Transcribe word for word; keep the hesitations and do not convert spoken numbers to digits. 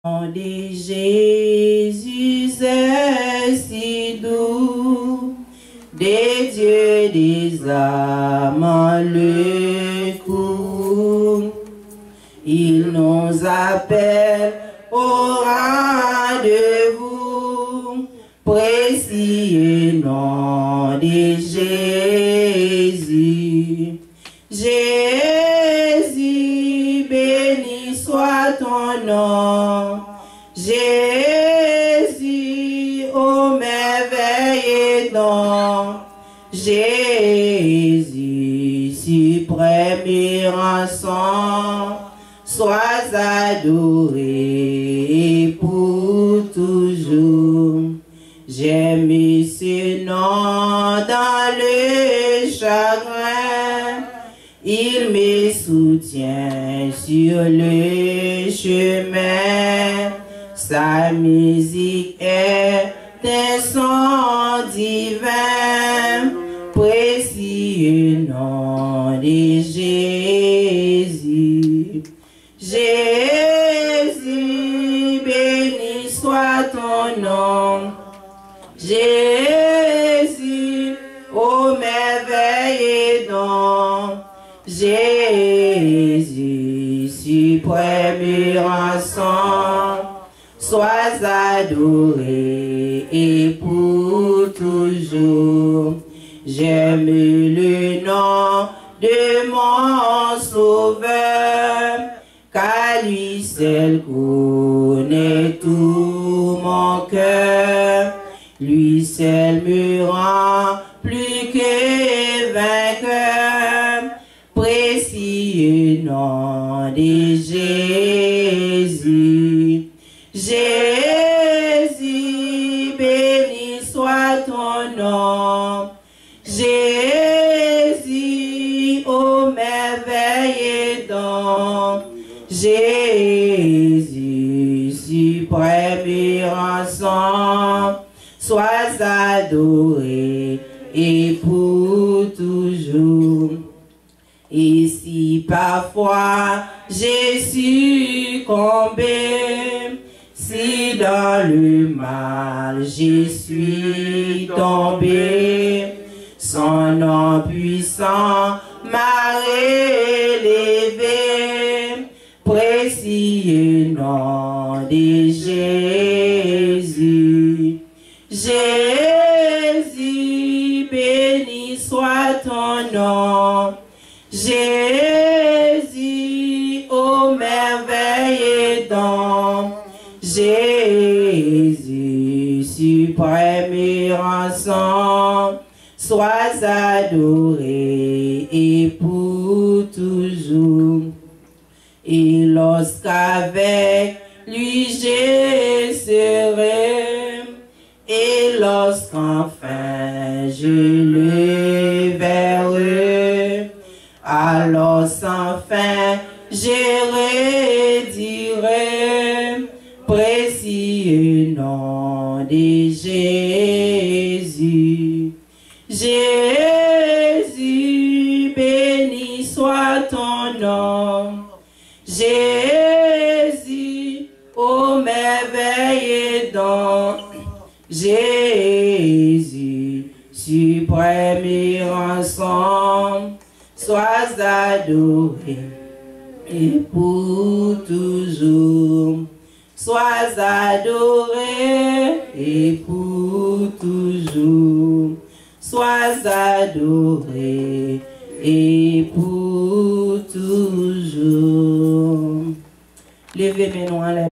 de Jésus est si doux, des dieux des âmes le coup. Il nous appelle au rendez-vous, précieux nom de Jésus. Jésus, béni soit ton nom. Jésus, ô merveilleux don. Jésus, suprême rançon, sois adoré pour toujours. J'aime ce nom dans le chagrin, il me soutient sur le chemin. Sa musique est un son divin, précieux nom de Jésus. Jésus, béni soit ton nom. Jésus, ô merveilleux don. Jésus, suprême rançon, sois adoré et pour toujours. J'aime le nom de mon Sauveur, car lui seul connaît tout mon cœur. Lui seul me rend plus que vainqueur, précieux nom de Jésus. Jésus, béni soit ton nom. Jésus, ô merveilleux don. Jésus, suprême rançon, sois adoré et pour toujours. Et si parfois j'ai succombé, si dans le mal je suis tombé, son nom puissant m'a relevé, précieux nom de Jésus. Jésus, béni soit ton nom. Jésus, ô merveilleux don. Jésus, suprême rançon, sois adoré et pour toujours. Et lorsqu'avec lui je serai, et lorsqu'enfin je le verrai, alors sans fin je redirai, précieux nom de Jésus. Jésus, béni soit ton nom. Jésus, ô merveilleux don. Jésus, suprême rançon, sois adoré et pour toujours. Sois adoré et pour toujours. Sois adoré et pour toujours. Levez mes noms à la